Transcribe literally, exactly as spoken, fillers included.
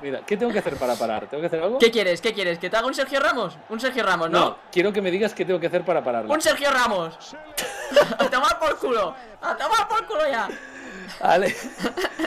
Mira, ¿qué tengo que hacer para parar? ¿Tengo que hacer algo? ¿Qué quieres? ¿Qué quieres? ¿Que te haga un Sergio Ramos? Un Sergio Ramos, ¿no? No, quiero que me digas qué tengo que hacer para pararla. ¡Un Sergio Ramos! ¡A tomar por culo! ¡A tomar por culo ya! Vale.